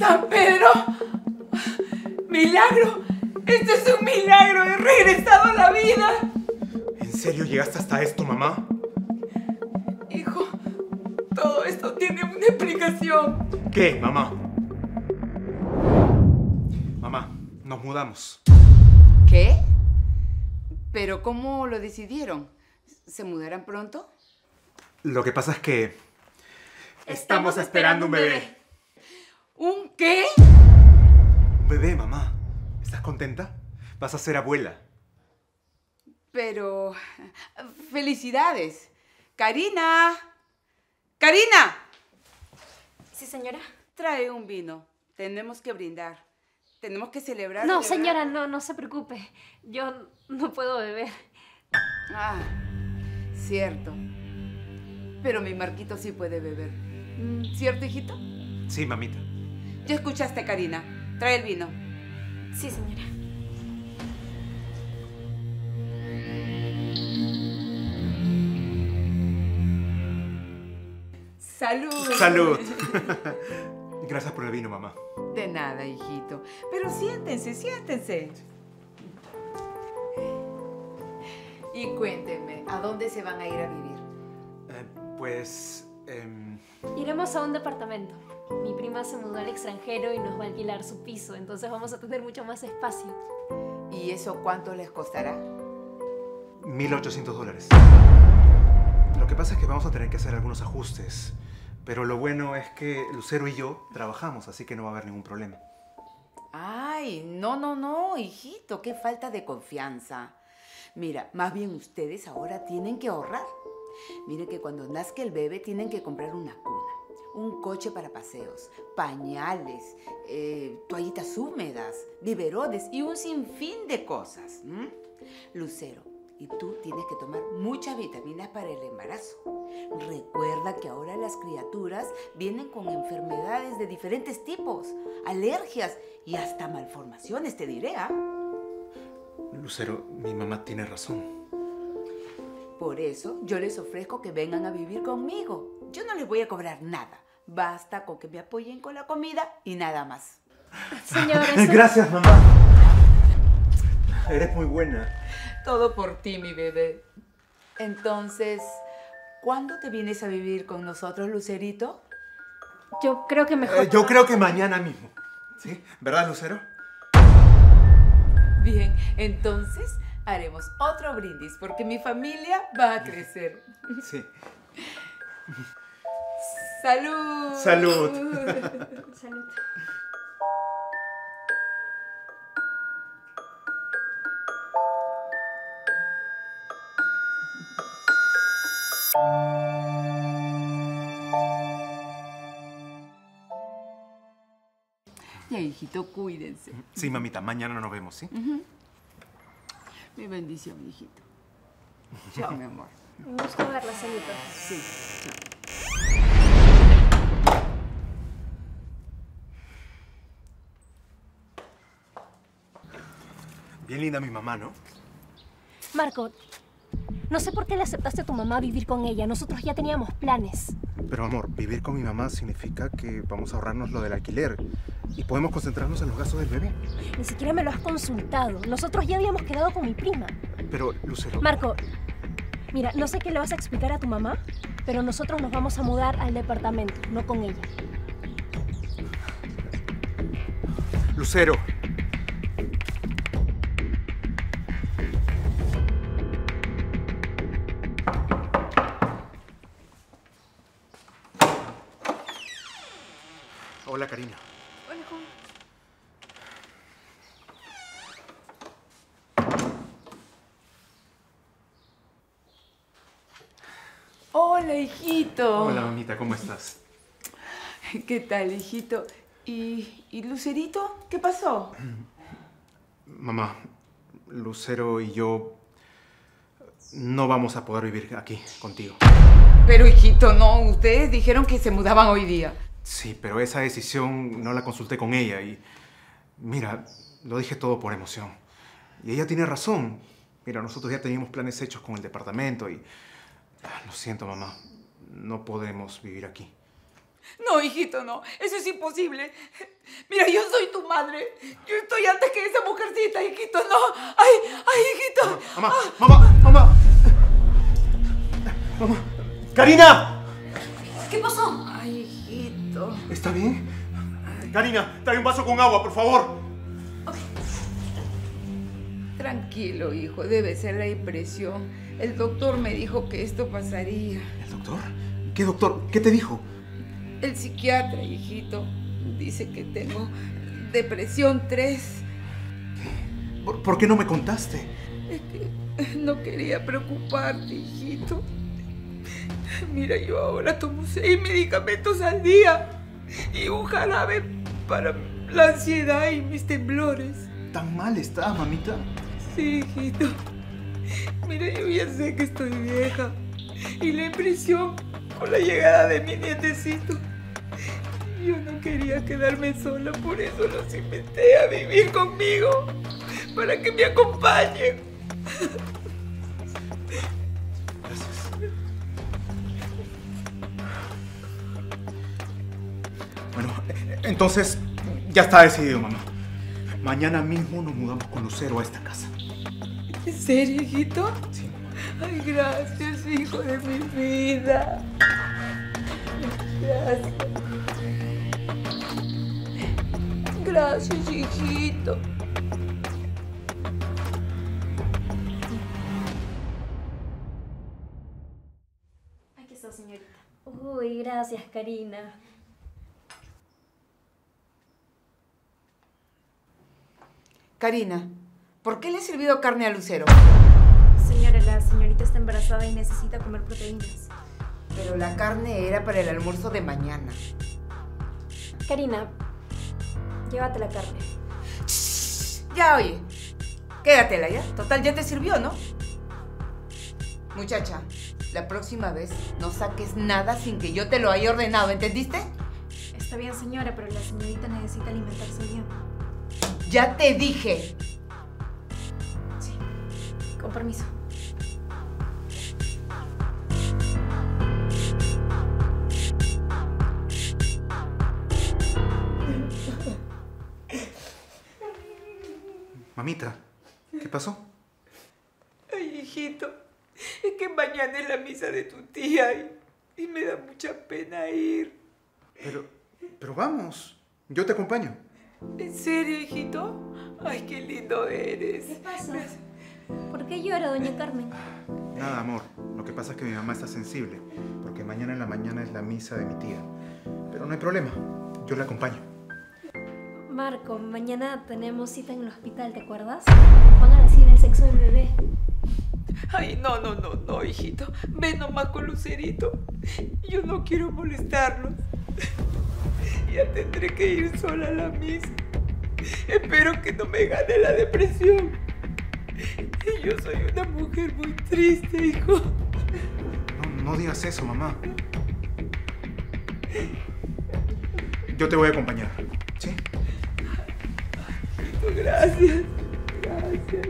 ¡San Pedro! ¡Milagro! ¡Esto es un milagro! ¡He regresado a la vida! ¿En serio llegaste hasta esto, mamá? Hijo, todo esto tiene una explicación. ¿Qué, mamá? Mamá, nos mudamos. ¿Qué? ¿Pero cómo lo decidieron? ¿Se mudarán pronto? Lo que pasa es que... estamos esperando un bebé. ¿Un qué? Un bebé, mamá. ¿Estás contenta? Vas a ser abuela. Pero... ¡felicidades! ¡Karina! ¡Karina! Sí, señora. Trae un vino. Tenemos que brindar. Tenemos que celebrar. No, señora, no se preocupe. Yo no puedo beber. Ah, cierto. Pero mi Marquito sí puede beber. ¿Cierto, hijito? Sí, mamita. Ya escuchaste, Karina. Trae el vino. Sí, señora. ¡Salud! ¡Salud! Gracias por el vino, mamá. De nada, hijito. Pero siéntense, siéntense. Y cuéntenme, ¿a dónde se van a ir a vivir? Pues... Iremos a un departamento. Mi prima se mudó al extranjero y nos va a alquilar su piso, entonces vamos a tener mucho más espacio. ¿Y eso cuánto les costará? $1,800. Lo que pasa es que vamos a tener que hacer algunos ajustes. Pero lo bueno es que Lucero y yo trabajamos, así que no va a haber ningún problema. Ay, no, hijito. Qué falta de confianza. Mira, más bien ustedes ahora tienen que ahorrar. Miren que cuando nazca el bebé tienen que comprar una cuna, un coche para paseos, pañales, toallitas húmedas, biberones y un sinfín de cosas. Lucero, y tú tienes que tomar muchas vitaminas para el embarazo. Recuerda que ahora las criaturas vienen con enfermedades de diferentes tipos, alergias y hasta malformaciones, te diré, ¿ah? Lucero, mi mamá tiene razón. Por eso yo les ofrezco que vengan a vivir conmigo. Yo no les voy a cobrar nada. Basta con que me apoyen con la comida y nada más. Señora, eso... Gracias, mamá. Eres muy buena. Todo por ti, mi bebé. Entonces, ¿cuándo te vienes a vivir con nosotros, Lucerito? Yo creo que mejor... Yo creo que mañana mismo. ¿Sí? ¿Verdad, Lucero? Bien, entonces haremos otro brindis porque mi familia va a crecer. Sí. ¡Salud! ¡Salud! Salud. Ya, hijito, cuídense. Sí, mamita, mañana nos vemos, ¿sí? Mi bendición, hijito. Chao, mi amor. Un gusto verla, señorita. Sí, chao. Bien linda mi mamá, ¿no? Marco, no sé por qué le aceptaste a tu mamá a vivir con ella. Nosotros ya teníamos planes. Pero, amor, vivir con mi mamá significa que vamos a ahorrarnos lo del alquiler y podemos concentrarnos en los gastos del bebé. Ni siquiera me lo has consultado. Nosotros ya habíamos quedado con mi prima. Pero, Lucero... Marco, mira, no sé qué le vas a explicar a tu mamá, pero nosotros nos vamos a mudar al departamento, no con ella. Lucero. Hola, Karina. Hola, Juan. Hola, hijito. Hola, mamita, ¿cómo estás? ¿Qué tal, hijito? ¿Y Lucerito? ¿Qué pasó? Mamá, Lucero y yo no vamos a poder vivir aquí contigo. Pero, hijito, no. Ustedes dijeron que se mudaban hoy día. Sí, pero esa decisión no la consulté con ella y... Mira, lo dije todo por emoción. Y ella tiene razón. Mira, nosotros ya teníamos planes hechos con el departamento y... Lo siento, mamá. No podemos vivir aquí. No, hijito, no. Eso es imposible. Mira, yo soy tu madre. Yo estoy antes que esa mujercita, hijito, no. Ay, hijito. Mamá. ¡Karina! ¿Qué pasó? Ay, hijito. ¿Está bien? Karina, trae un vaso con agua, por favor. Tranquilo, hijo. Debe ser la impresión. El doctor me dijo que esto pasaría. ¿El doctor? ¿Qué doctor? ¿Qué te dijo? El psiquiatra, hijito, dice que tengo depresión 3. ¿Por qué no me contaste? Es que no quería preocuparte, hijito. Mira, yo ahora tomo 6 medicamentos al día y un jarabe para la ansiedad y mis temblores. ¿Tan mal estás, mamita? Sí, hijito. Mira, yo ya sé que estoy vieja y la impresión con la llegada de mi nietecito. Yo no quería quedarme sola, por eso los inventé a vivir conmigo, para que me acompañen. Gracias. Bueno, entonces ya está decidido, mamá. Mañana mismo nos mudamos con Lucero a esta casa. ¿En serio, hijito? Sí, mamá. Ay, gracias, hijo de mi vida. Gracias. Gracias, hijito. Aquí está, señorita. Uy, gracias, Karina. Karina, ¿por qué le he servido carne a Lucero? Señora, la señorita está embarazada y necesita comer proteínas. Pero la carne era para el almuerzo de mañana. Karina, llévate la carne. Ya, oye. Quédatela, ¿ya? Total, ya te sirvió, ¿no? Muchacha, la próxima vez no saques nada sin que yo te lo haya ordenado, ¿entendiste? Está bien, señora, pero la señorita necesita alimentarse bien. Ya te dije. Sí, con permiso. Mamita, ¿qué pasó? Ay, hijito, es que mañana es la misa de tu tía y me da mucha pena ir. Pero vamos, yo te acompaño. ¿En serio, hijito? Ay, qué lindo eres. ¿Qué pasa? ¿Por qué llora, doña Carmen? Nada, amor. Lo que pasa es que mi mamá está sensible, porque mañana en la mañana es la misa de mi tía. Pero no hay problema, yo la acompaño. Marco, mañana tenemos cita en el hospital, ¿te acuerdas? Van a decir el sexo del bebé. Ay, no, hijito. Ven nomás con Lucerito. Yo no quiero molestarlos. Ya tendré que ir sola a la misa. Espero que no me gane la depresión. Yo soy una mujer muy triste, hijo. No digas eso, mamá. Yo te voy a acompañar, ¿sí? Gracias. Gracias.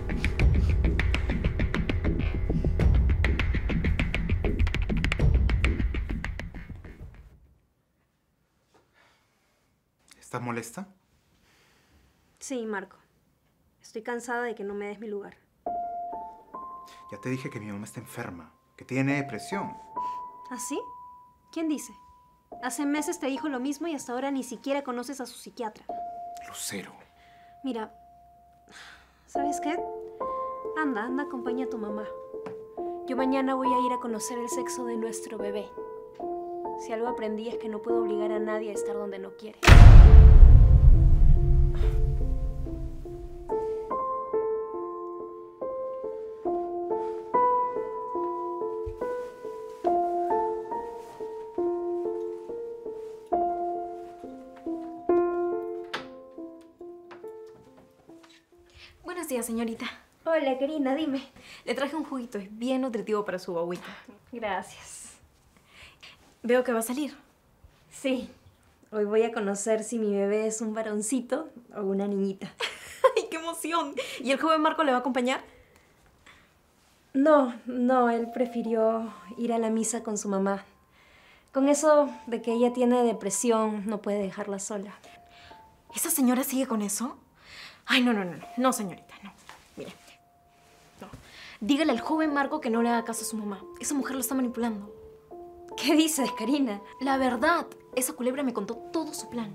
¿Estás molesta? Sí, Marco. Estoy cansada de que no me des mi lugar. Ya te dije que mi mamá está enferma, que tiene depresión. ¿Ah, sí? ¿Quién dice? Hace meses te dijo lo mismo y hasta ahora ni siquiera conoces a su psiquiatra. Lucero. Mira, ¿sabes qué? Anda, acompaña a tu mamá. Yo mañana voy a ir a conocer el sexo de nuestro bebé. Si algo aprendí es que no puedo obligar a nadie a estar donde no quiere. Buenos días, señorita. Hola, Karina, dime. Le traje un juguito, es bien nutritivo para su guagüita. Gracias. Veo que va a salir. Sí, hoy voy a conocer si mi bebé es un varoncito o una niñita. ¡Ay, qué emoción! ¿Y el joven Marco le va a acompañar? No, él prefirió ir a la misa con su mamá. Con eso de que ella tiene depresión, no puede dejarla sola. ¿Esa señora sigue con eso? Ay, no, señorita, no. Mire, no. Dígale al joven Marco que no le haga caso a su mamá. Esa mujer lo está manipulando. ¿Qué dices, Karina? La verdad, esa culebra me contó todo su plan.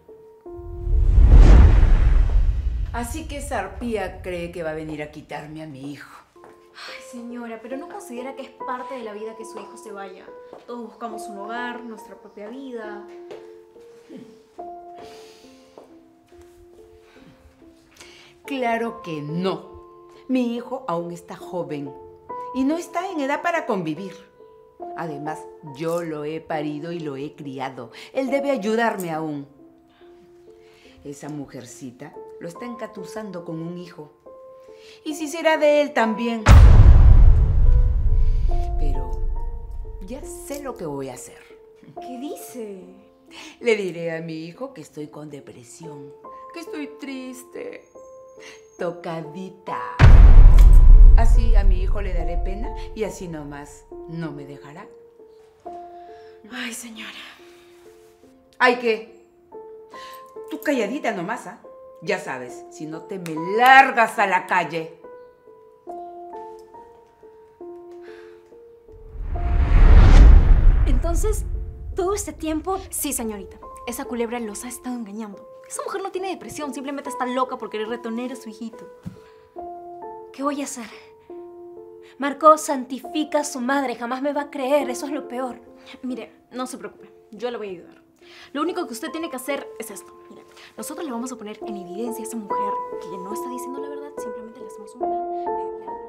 Así que esa arpía cree que va a venir a quitarme a mi hijo. Ay, señora, pero ¿no considera que es parte de la vida que su hijo se vaya? Todos buscamos un hogar, nuestra propia vida. Claro que no. Mi hijo aún está joven y no está en edad para convivir. Además, yo lo he parido y lo he criado. Él debe ayudarme aún. Esa mujercita lo está engatusando con un hijo. Y si será de él también. Pero ya sé lo que voy a hacer. ¿Qué dice? Le diré a mi hijo que estoy con depresión, que estoy triste, tocadita. Así a mi hijo le daré pena y así nomás no me dejará. Ay, señora. Ay, ¿qué? Tú calladita nomás, ¿ah? Ya sabes, si no te me largas a la calle. Entonces, todo este tiempo... Sí, señorita. Esa culebra los ha estado engañando. Esa mujer no tiene depresión, simplemente está loca por querer retener a su hijito. ¿Qué voy a hacer? Marco santifica a su madre, jamás me va a creer, eso es lo peor. Mire, no se preocupe, yo le voy a ayudar. Lo único que usted tiene que hacer es esto. Mire, nosotros le vamos a poner en evidencia a esa mujer que no está diciendo la verdad, simplemente le hacemos un plan. La obligamos a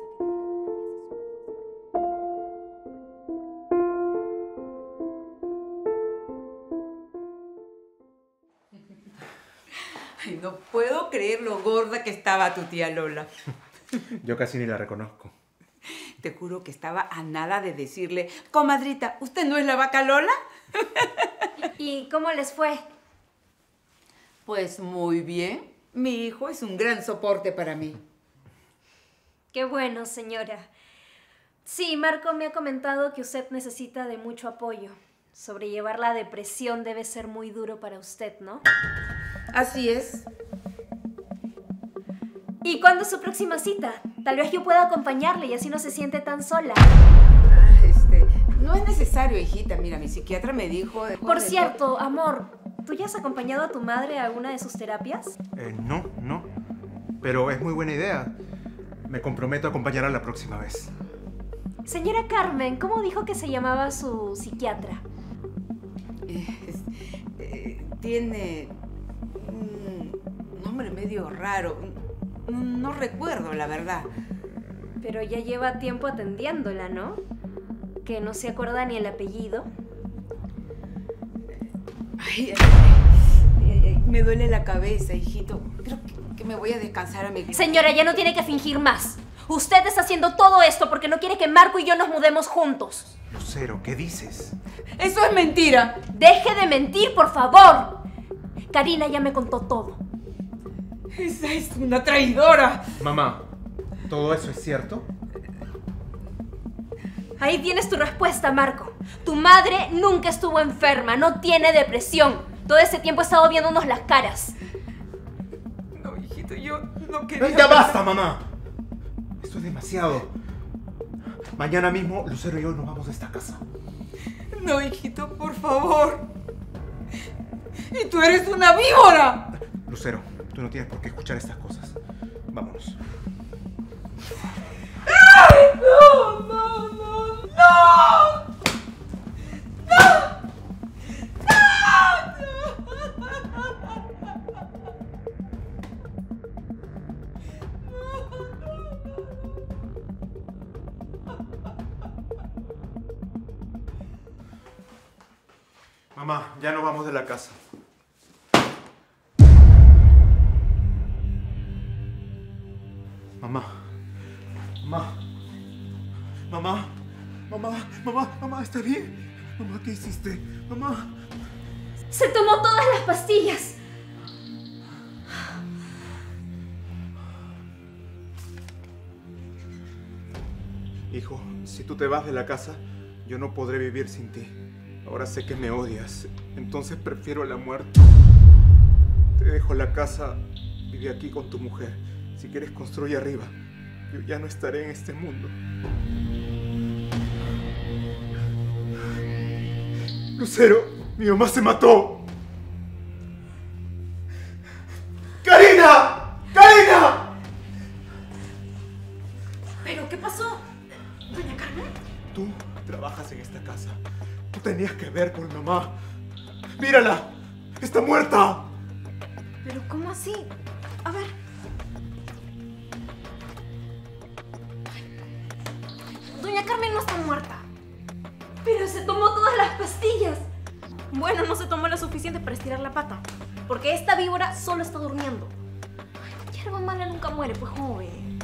Ay, no puedo creer lo gorda que estaba tu tía Lola. Yo casi ni la reconozco. Te juro que estaba a nada de decirle, comadrita, ¿usted no es la vaca Lola? ¿Y cómo les fue? Pues muy bien. Mi hijo es un gran soporte para mí. Qué bueno, señora. Sí, Marco me ha comentado que usted necesita de mucho apoyo. Sobrellevar la depresión debe ser muy duro para usted, ¿no? Así es. ¿Y cuándo es su próxima cita? Tal vez yo pueda acompañarle y así no se siente tan sola. No es necesario, hijita. Mira, mi psiquiatra me dijo... Por cierto, amor, ¿tú ya has acompañado a tu madre a alguna de sus terapias? No. Pero es muy buena idea. Me comprometo a acompañarla la próxima vez. Señora Carmen, ¿cómo dijo que se llamaba su psiquiatra? Tiene un nombre medio raro. No recuerdo, la verdad. Pero ya lleva tiempo atendiéndola, ¿no? Que no se acuerda ni el apellido. Ay, me duele la cabeza, hijito. Creo que me voy a descansar a mi... Señora, ya no tiene que fingir más. Usted está haciendo todo esto porque no quiere que Marco y yo nos mudemos juntos. Lucero, ¿qué dices? ¡Eso es mentira! ¡Deje de mentir, por favor! Karina ya me contó todo. Esa es una traidora. Mamá, ¿todo eso es cierto? Ahí tienes tu respuesta, Marco. Tu madre nunca estuvo enferma, no tiene depresión. Todo ese tiempo ha estado viéndonos las caras. No, hijito, yo no quería... ¡Ya basta, mamá! Esto es demasiado. Mañana mismo, Lucero y yo nos vamos de esta casa. No, hijito, por favor. Y tú eres una víbora. Lucero, tú no tienes por qué escuchar estas cosas. Vámonos. ¡Ay, no! Mamá, ya nos vamos de la casa. Mamá. Mamá, ¿está bien? Mamá, ¿qué hiciste? Mamá. ¡Se tomó todas las pastillas! Hijo, si tú te vas de la casa, yo no podré vivir sin ti. Ahora sé que me odias, entonces prefiero la muerte. Te dejo la casa, vive aquí con tu mujer. Si quieres, construye arriba. Yo ya no estaré en este mundo. Lucero, mi mamá se mató. ¡Karina! ¡Karina! ¿Pero qué pasó? ¿Doña Carmen? Tú trabajas en esta casa. Tú tenías que ver por mamá. ¡Mírala! ¡Está muerta! ¿Pero cómo así? A ver. Doña Carmen no está muerta. Pero se tomó todas las pastillas. Bueno, no se tomó lo suficiente para estirar la pata. Porque esta víbora solo está durmiendo. Ay, hierba mala nunca muere, pues joven.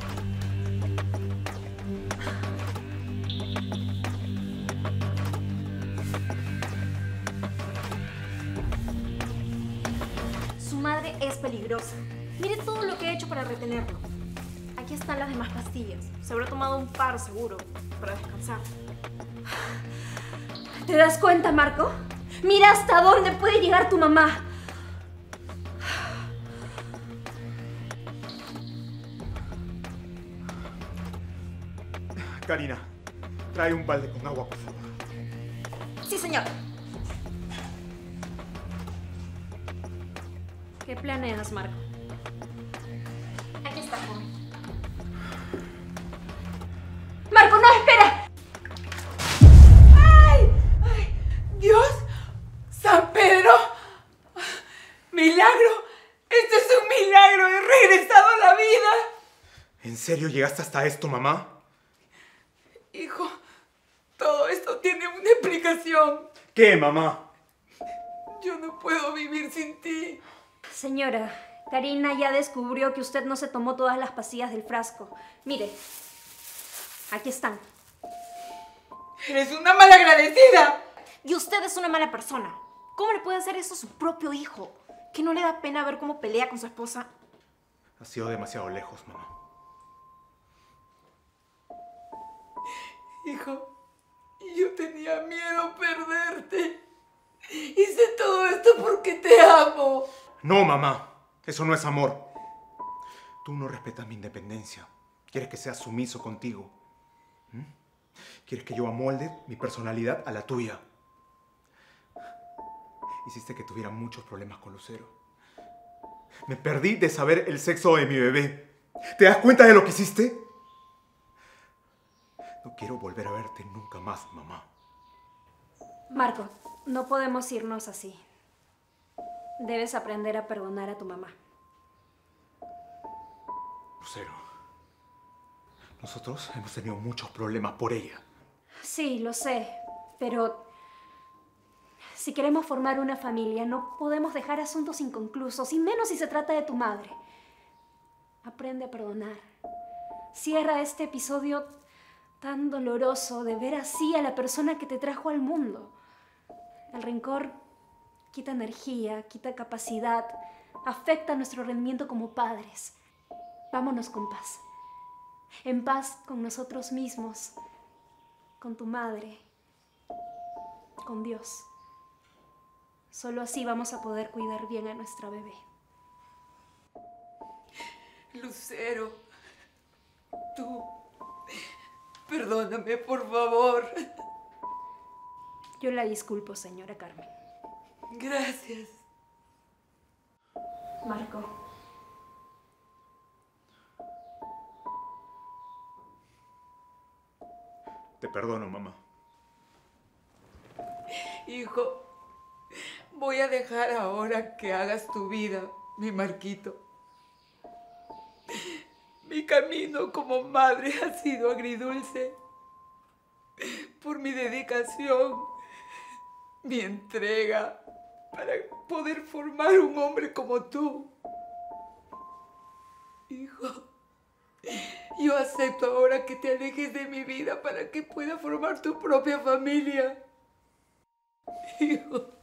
Su madre es peligrosa. Mire todo lo que he hecho para retenerlo. Aquí están las demás pastillas. Se habrá tomado un par seguro para descansar. ¿Te das cuenta, Marco? Mira hasta dónde puede llegar tu mamá. Karina, trae un balde con agua, por favor. Sí, señor. ¿Qué planeas, Marco? Aquí está, joven. ¡Marco, no, espera! ¡Ay! ¡Ay! ¡Dios! ¡San Pedro! ¡Milagro! ¡Esto es un milagro! ¡He regresado a la vida! ¿En serio llegaste hasta esto, mamá? Hijo, todo esto tiene una explicación. ¿Qué, mamá? Yo no puedo vivir sin ti. Señora, Karina ya descubrió que usted no se tomó todas las pastillas del frasco. Mire, aquí están. Eres una malagradecida. Y usted es una mala persona. ¿Cómo le puede hacer eso a su propio hijo? ¿Que no le da pena ver cómo pelea con su esposa? Has sido demasiado lejos, mamá. Hijo, yo tenía miedo perderte. Hice todo esto porque te amo. No, mamá. Eso no es amor. Tú no respetas mi independencia. Quieres que sea sumiso contigo. Quieres que yo amolde mi personalidad a la tuya. Hiciste que tuviera muchos problemas con Lucero. Me perdí de saber el sexo de mi bebé. ¿Te das cuenta de lo que hiciste? No quiero volver a verte nunca más, mamá. Marco, no podemos irnos así. Debes aprender a perdonar a tu mamá. Lucero, nosotros hemos tenido muchos problemas por ella. Sí, lo sé, pero si queremos formar una familia, no podemos dejar asuntos inconclusos, y menos si se trata de tu madre. Aprende a perdonar. Cierra este episodio tan doloroso de ver así a la persona que te trajo al mundo. El rencor quita energía, quita capacidad, afecta nuestro rendimiento como padres. Vámonos con paz. En paz con nosotros mismos, con tu madre, con Dios. Solo así vamos a poder cuidar bien a nuestra bebé. Lucero, tú, perdóname, por favor. Yo la disculpo, señora Carmen. Gracias. Marco. Te perdono, mamá. Hijo, voy a dejar ahora que hagas tu vida, mi Marquito. Mi camino como madre ha sido agridulce por mi dedicación, mi entrega para poder formar un hombre como tú. Hijo, yo acepto ahora que te alejes de mi vida para que pueda formar tu propia familia. Hijo.